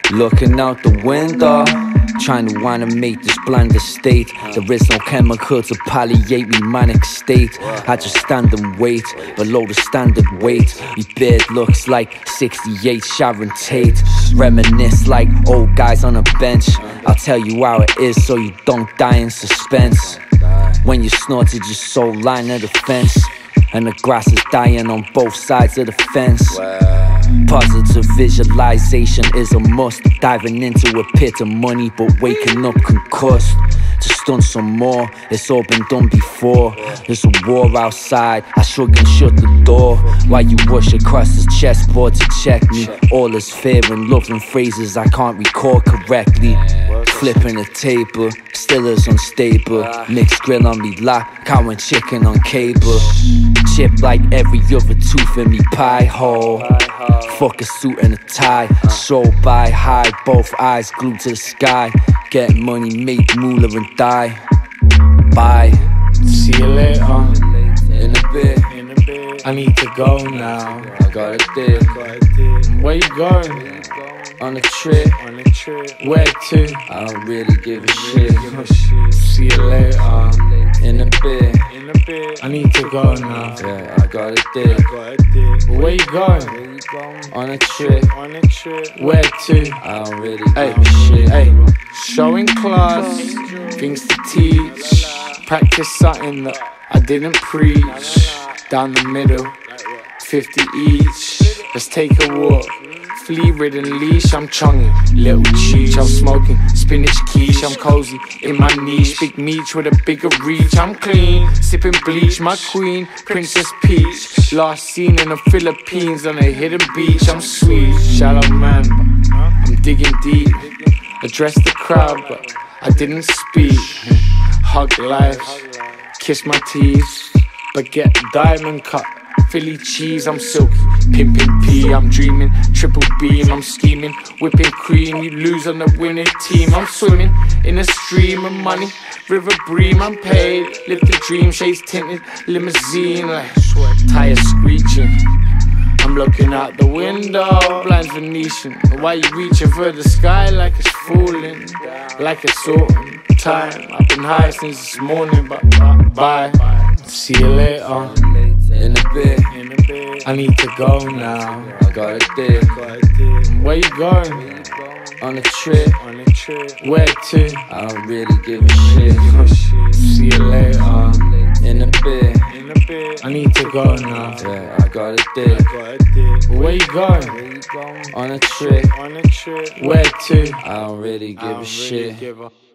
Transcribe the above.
Looking out the window, trying to make this blinded state. There is no chemical to palliate me manic state. I just stand and wait, below the standard weight. My beard looks like 68 Sharon Tate. Reminisce like old guys on a bench. I'll tell you how it is so you don't die in suspense. When you snorted your soul line of the fence, and the grass is dying on both sides of the fence. Positive visualization is a must. Diving into a pit of money but waking up concussed. To stunt some more, it's all been done before. There's a war outside, I shrug and shut the door. While you rush across the chessboard to check me. All is fear and love and phrases I can't recall correctly. Flipping the table, still is unstable. Mixed grill on me lap, cow and chicken on cable. Chip like every other tooth in me pie hole. Fuck a suit and a tie, sold by high, both eyes glued to the sky. Get money, make moolah and die. Bye. See you later. In a bit. I need to go now. I got a dip. Where you going? On a trip. Where to? I don't really give a shit. See you later. In a bit. I need to go now. Yeah, I got a dip. Where you going? On a trip. Where to? I don't really give a shit. Hey, showing class, things to teach. Practice something that I didn't preach. Down the middle, 50 each. Let's take a walk. Flea-ridden leash, I'm chunging. Little cheech, I'm smoking. Spinach quiche, I'm cozy in my niche. Big meat with a bigger reach. I'm clean, sipping bleach. My queen, Princess Peach. Last seen in the Philippines on a hidden beach. I'm sweet, shallow man, but I'm digging deep. Address the crowd, but I didn't speak. Hug life, kiss my teeth, but get diamond cut. Philly cheese, I'm silky, pimpin' P, I'm dreaming, triple beam, I'm scheming, whipping cream, you lose on the winning team, I'm swimming in a stream of money, river bream, I'm paid, live the dream, shades tinted, limousine, like tires screeching, I'm looking out the window, blinds Venetian, why you reaching for the sky like it's falling, like it's autumn time, I've been high since this morning, but bye, see you later. In a bit. I need to go now. I got a dip. Where you going? On a trip. Where to? I don't really give a shit. See you later. In a bit. I need to go now. Yeah, I got a dip. Where you going? On a trip. Where to? I don't really give a shit.